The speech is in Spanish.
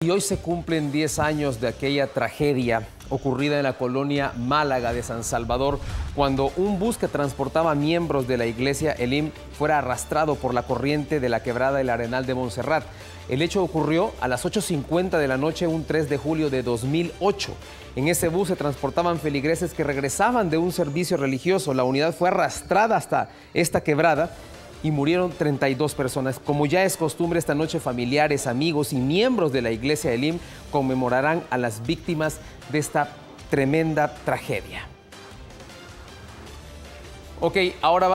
Y hoy se cumplen 10 años de aquella tragedia ocurrida en la colonia Málaga de San Salvador, cuando un bus que transportaba miembros de la iglesia Elim fuera arrastrado por la corriente de la quebrada El Arenal de Montserrat. El hecho ocurrió a las 8:50 de la noche, un 3 de julio de 2008. En ese bus se transportaban feligreses que regresaban de un servicio religioso. La unidad fue arrastrada hasta esta quebrada y murieron 32 personas. Como ya es costumbre, esta noche familiares, amigos y miembros de la iglesia Elim conmemorarán a las víctimas de esta tremenda tragedia. Ok, ahora